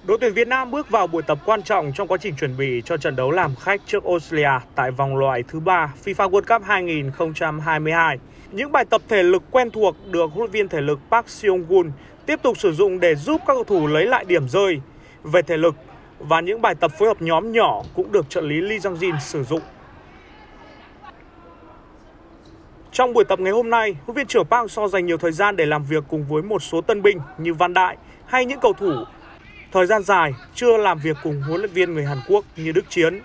Đội tuyển Việt Nam bước vào buổi tập quan trọng trong quá trình chuẩn bị cho trận đấu làm khách trước Australia tại vòng loại thứ 3 FIFA World Cup 2022. Những bài tập thể lực quen thuộc được huấn luyện viên thể lực Park Seong-gun tiếp tục sử dụng để giúp các cầu thủ lấy lại điểm rơi về thể lực, và những bài tập phối hợp nhóm nhỏ cũng được trợ lý Lee Jang-jin sử dụng. Trong buổi tập ngày hôm nay, huấn luyện viên trưởng Park Hang-seo dành nhiều thời gian để làm việc cùng với một số tân binh như Văn Đại hay những cầu thủ thời gian dài chưa làm việc cùng huấn luyện viên người Hàn Quốc như Đức Chiến.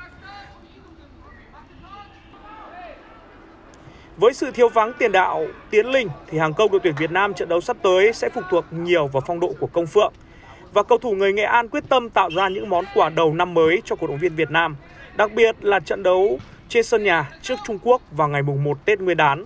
Với sự thiếu vắng tiền đạo Tiến Linh thì hàng công đội tuyển Việt Nam trận đấu sắp tới sẽ phụ thuộc nhiều vào phong độ của Công Phượng. Và cầu thủ người Nghệ An quyết tâm tạo ra những món quà đầu năm mới cho cổ động viên Việt Nam, đặc biệt là trận đấu trên sân nhà trước Trung Quốc vào ngày mùng 1 Tết Nguyên đán.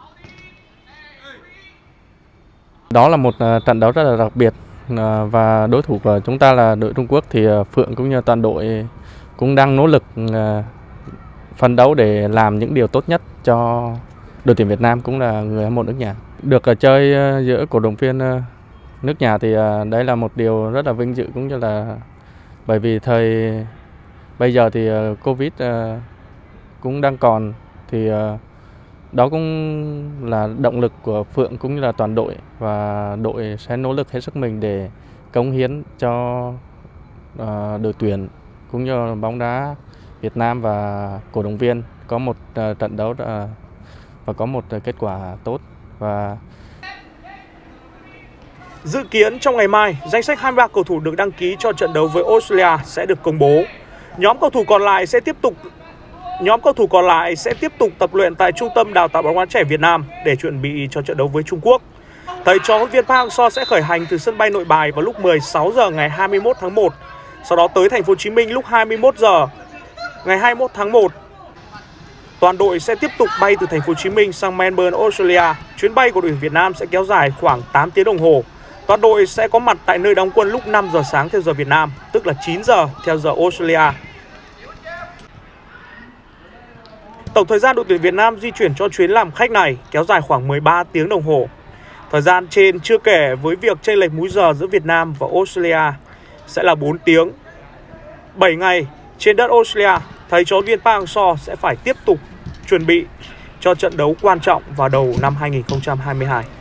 Đó là một trận đấu rất là đặc biệt, và đối thủ của chúng ta là đội Trung Quốc thì Phượng cũng như toàn đội cũng đang nỗ lực phấn đấu để làm những điều tốt nhất cho đội tuyển Việt Nam cũng là người hâm mộ nước nhà. Được chơi giữa cổ động viên nước nhà thì đấy là một điều rất là vinh dự, cũng như là bởi vì bây giờ thì Covid cũng đang còn, thì đó cũng là động lực của Phượng cũng như là toàn đội, và đội sẽ nỗ lực hết sức mình để cống hiến cho đội tuyển cũng như bóng đá Việt Nam và cổ động viên có một trận đấu và có một kết quả tốt. Và dự kiến trong ngày mai, danh sách 23 cầu thủ được đăng ký cho trận đấu với Australia sẽ được công bố. Nhóm cầu thủ còn lại sẽ tiếp tục tập luyện tại Trung tâm Đào tạo bóng đá trẻ Việt Nam để chuẩn bị cho trận đấu với Trung Quốc. Thầy trò huấn luyện viên Park Hang-seo sẽ khởi hành từ sân bay Nội Bài vào lúc 16 giờ ngày 21 tháng 1, sau đó tới thành phố Hồ Chí Minh lúc 21 giờ ngày 21 tháng 1. Toàn đội sẽ tiếp tục bay từ thành phố Hồ Chí Minh sang Melbourne, Australia. Chuyến bay của đội tuyển Việt Nam sẽ kéo dài khoảng 8 tiếng đồng hồ. Toàn đội sẽ có mặt tại nơi đóng quân lúc 5 giờ sáng theo giờ Việt Nam, tức là 9 giờ theo giờ Australia. Tổng thời gian đội tuyển Việt Nam di chuyển cho chuyến làm khách này kéo dài khoảng 13 tiếng đồng hồ. Thời gian trên chưa kể với việc chênh lệch múi giờ giữa Việt Nam và Australia sẽ là 4 tiếng. 7 ngày trên đất Australia, thầy trò huấn luyện viên Park Hang-seo sẽ phải tiếp tục chuẩn bị cho trận đấu quan trọng vào đầu năm 2022.